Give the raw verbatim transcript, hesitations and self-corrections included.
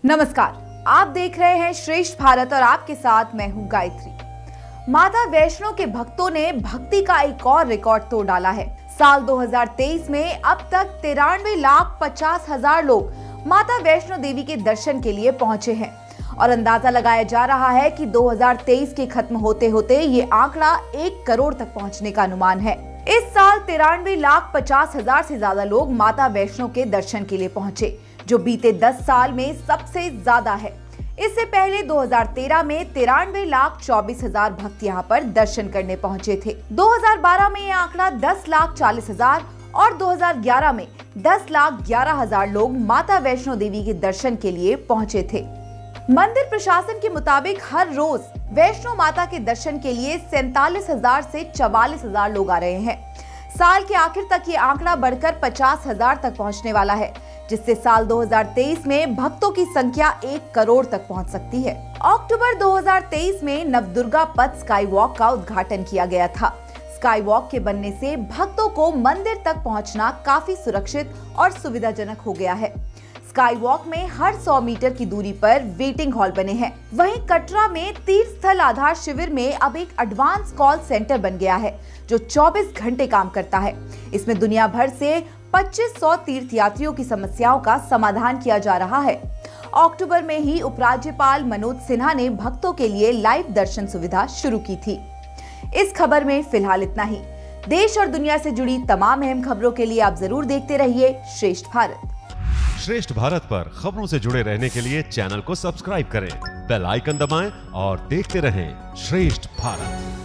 नमस्कार, आप देख रहे हैं श्रेष्ठ भारत और आपके साथ मैं हूं गायत्री। माता वैष्णो के भक्तों ने भक्ति का एक और रिकॉर्ड तोड़ डाला है। साल दो हज़ार तेईस में अब तक तिरानवे लाख पचास हजार लोग माता वैष्णो देवी के दर्शन के लिए पहुंचे हैं और अंदाजा लगाया जा रहा है कि दो हज़ार तेईस के खत्म होते होते ये आंकड़ा एक करोड़ तक पहुंचने का अनुमान है। इस साल तिरानवे लाख पचास हजार से ज्यादा लोग माता वैष्णो के दर्शन के लिए पहुंचे, जो बीते दस साल में सबसे ज्यादा है। इससे पहले दो हज़ार तेरह में तिरानवे लाख चौबीस हजार भक्त यहाँ पर दर्शन करने पहुंचे थे। दो हज़ार बारह में यह आंकड़ा दस लाख चालीस हजार और दो हज़ार ग्यारह में दस लाख ग्यारह हजार लोग माता वैष्णो देवी के दर्शन के लिए पहुंचे थे। मंदिर प्रशासन के मुताबिक हर रोज वैष्णो माता के दर्शन के लिए सैतालीस हजार से चवालीस हजार लोग आ रहे हैं। साल के आखिर तक ये आंकड़ा बढ़कर पचास हजार तक पहुंचने वाला है, जिससे साल दो हज़ार तेईस में भक्तों की संख्या एक करोड़ तक पहुंच सकती है। अक्टूबर दो हज़ार तेईस में नवदुर्गा पथ स्काई वॉक का उद्घाटन किया गया था। स्काई वॉक के बनने से भक्तों को मंदिर तक पहुंचना काफी सुरक्षित और सुविधाजनक हो गया है। स्काई वॉक में हर सौ मीटर की दूरी पर वेटिंग हॉल बने हैं। वहीं कटरा में तीर्थ स्थल आधार शिविर में अब एक एडवांस कॉल सेंटर बन गया है, जो चौबीस घंटे काम करता है। इसमें दुनिया भर से पच्चीस सौ तीर्थ यात्रियों की समस्याओं का समाधान किया जा रहा है। अक्टूबर में ही उपराज्यपाल मनोज सिन्हा ने भक्तों के लिए लाइव दर्शन सुविधा शुरू की थी। इस खबर में फिलहाल इतना ही। देश और दुनिया से जुड़ी तमाम अहम खबरों के लिए आप जरूर देखते रहिए श्रेष्ठ भारत। श्रेष्ठ भारत पर खबरों से जुड़े रहने के लिए चैनल को सब्सक्राइब करें, बेल आइकन दबाएं और देखते रहें श्रेष्ठ भारत।